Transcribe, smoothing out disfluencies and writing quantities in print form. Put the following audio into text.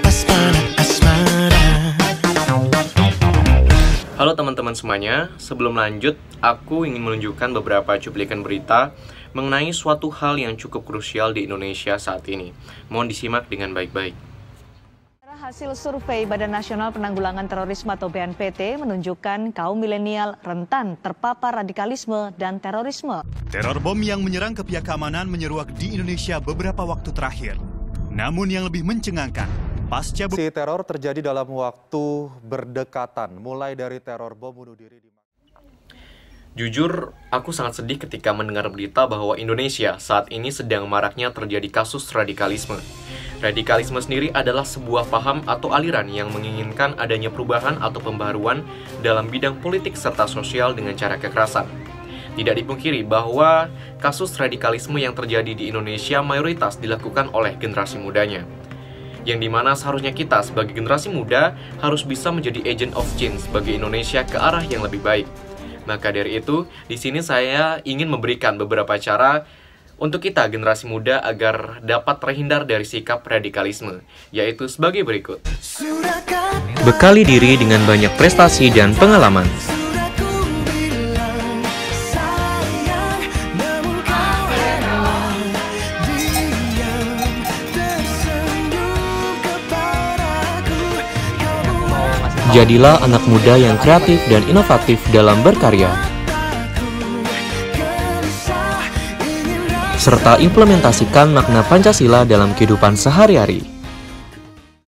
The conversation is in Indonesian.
Halo teman-teman semuanya, sebelum lanjut, aku ingin menunjukkan beberapa cuplikan berita mengenai suatu hal yang cukup krusial di Indonesia saat ini. Mohon disimak dengan baik-baik. Hasil survei Badan Nasional Penanggulangan Terorisme atau BNPT menunjukkan kaum milenial rentan terpapar radikalisme dan terorisme. Teror bom yang menyerang ke pihak keamanan menyeruak di Indonesia beberapa waktu terakhir. Namun yang lebih mencengangkan, pasca teror terjadi dalam waktu berdekatan, mulai dari teror bom bunuh diri di... Jujur, aku sangat sedih ketika mendengar berita bahwa Indonesia saat ini sedang maraknya terjadi kasus radikalisme. Radikalisme sendiri adalah sebuah paham atau aliran yang menginginkan adanya perubahan atau pembaharuan dalam bidang politik serta sosial dengan cara kekerasan. Tidak dipungkiri bahwa kasus radikalisme yang terjadi di Indonesia mayoritas dilakukan oleh generasi mudanya. Yang dimana seharusnya kita sebagai generasi muda harus bisa menjadi agent of change bagi Indonesia ke arah yang lebih baik. Maka dari itu, di sini saya ingin memberikan beberapa cara untuk kita generasi muda agar dapat terhindar dari sikap radikalisme, yaitu sebagai berikut. Bekali diri dengan banyak prestasi dan pengalaman. Jadilah anak muda yang kreatif dan inovatif dalam berkarya, serta implementasikan makna Pancasila dalam kehidupan sehari-hari.